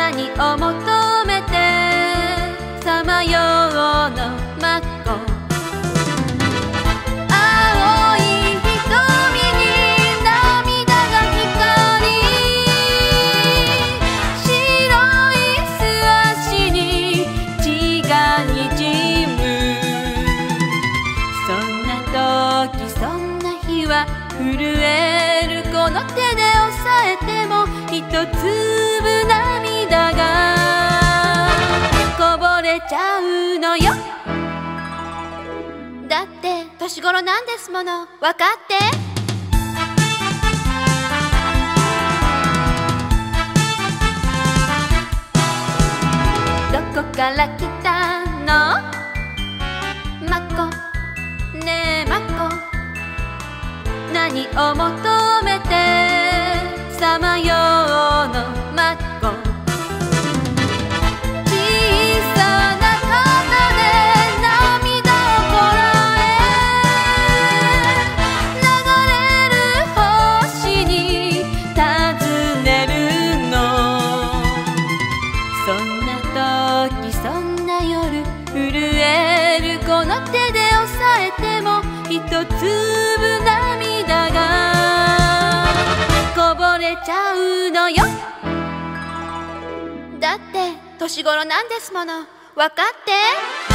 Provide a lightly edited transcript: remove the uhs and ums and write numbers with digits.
何を求めてさまようの真っ向青い瞳に涙が光り白い素足に血がにじむそんな時そんな日は震えるこの手で押さえても一粒涙がこぼれちゃうのよだって年頃なんですもの分かってどこから来たのマコねえマコ何を求めてさまようの真っ向小さな肩で涙をこらえ流れる星に尋ねるのそんな時そんな夜震えるこの手で押さえても一粒涙がこぼれちゃうのよだって年頃なんですもの分かって